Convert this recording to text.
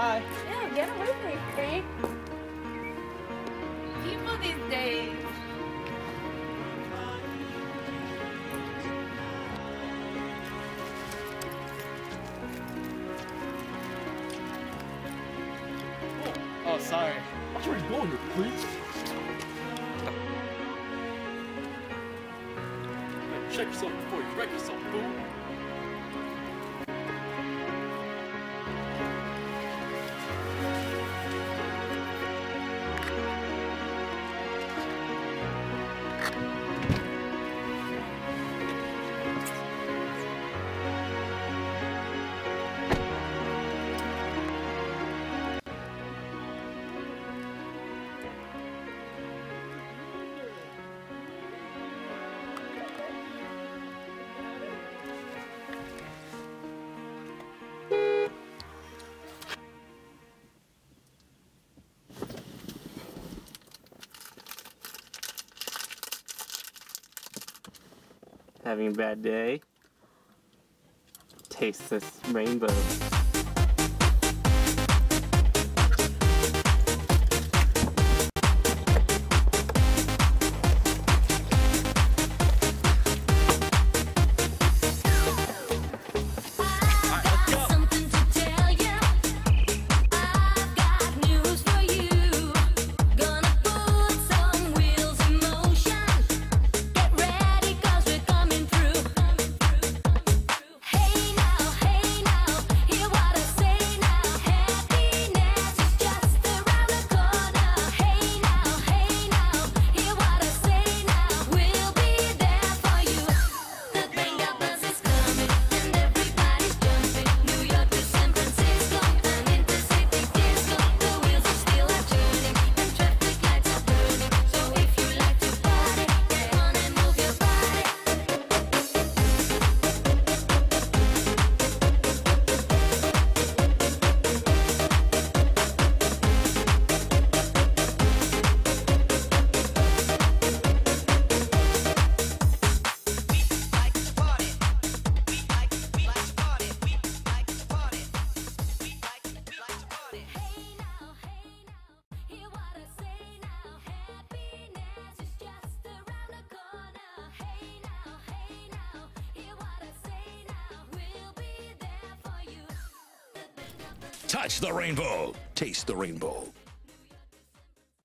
Bye. Ew, get away from me, freak. People these days. Oh, sorry. Watch where you're going, you freak. Check yourself before you wreck yourself, fool. Having a bad day? Taste this rainbow. Touch the rainbow. Taste the rainbow.